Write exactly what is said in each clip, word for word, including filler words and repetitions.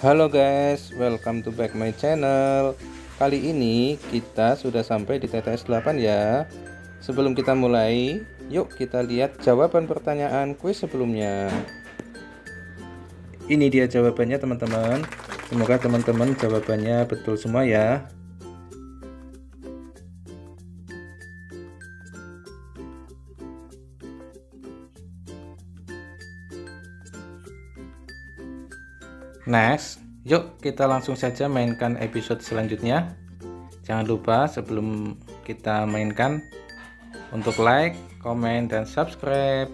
Halo guys, welcome to back my channel. Kali ini kita sudah sampai di T T S delapan ya. Sebelum kita mulai, yuk kita lihat jawaban pertanyaan kuis sebelumnya. Ini dia jawabannya teman-teman. Semoga teman-teman jawabannya betul semua ya. Next, yuk kita langsung saja mainkan episode selanjutnya. Jangan lupa sebelum kita mainkan untuk like, komen, dan subscribe.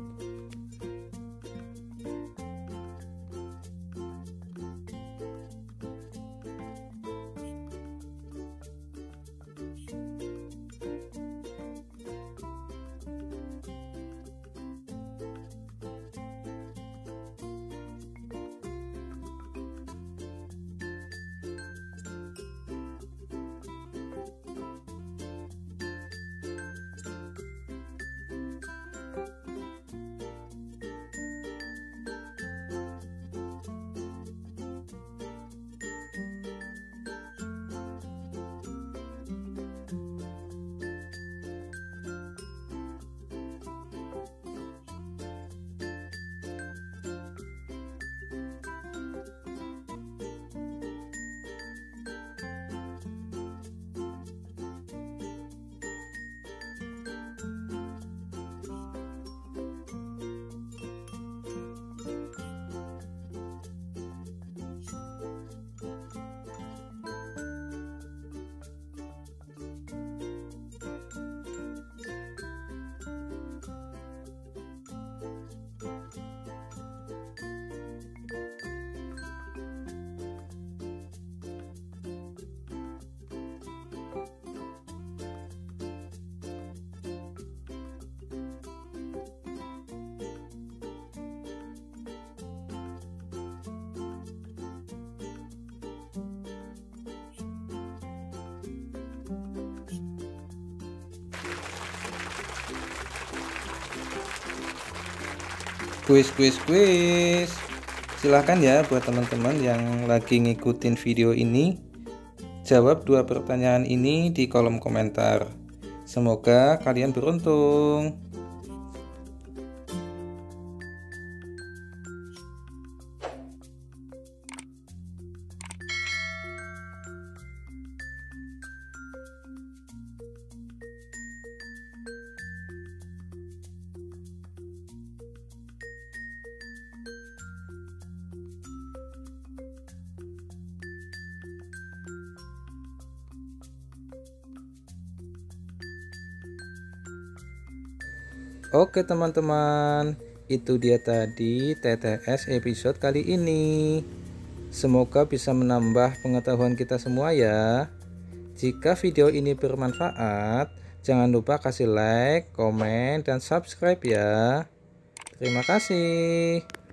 Kuis kuis kuis. Silahkan ya buat teman-teman yang lagi ngikutin video ini, jawab dua pertanyaan ini di kolom komentar. Semoga kalian beruntung. Oke teman-teman, itu dia tadi T T S episode kali ini. Semoga bisa menambah pengetahuan kita semua ya. Jika video ini bermanfaat, jangan lupa kasih like, komen, dan subscribe ya. Terima kasih.